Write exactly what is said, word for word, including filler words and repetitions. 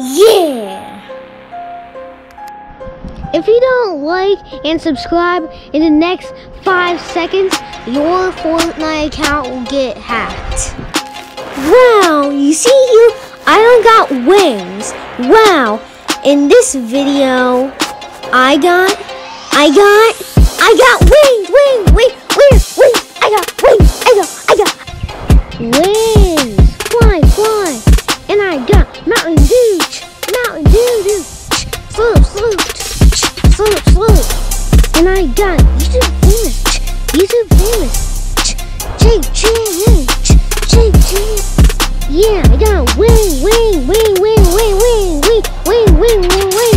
Yeah! If you don't like and subscribe in the next five seconds, your Fortnite account will get hacked. Wow, you see here, I don't got wings. Wow, in this video, I got, I got, I got wings, wings, wings, wings, wings. I got wings, I got, I got wings. Fly, fly. And I got Mountain Dew, Mountain Dew, Dew. Sloop, sloop, sloop, sloop. And I got YouTube famous, YouTube famous. Jake, Jake, Jake, Jake. Yeah, I got wing, wing, wing, wing, wing, wing, wing, wing, wing, wing, wing.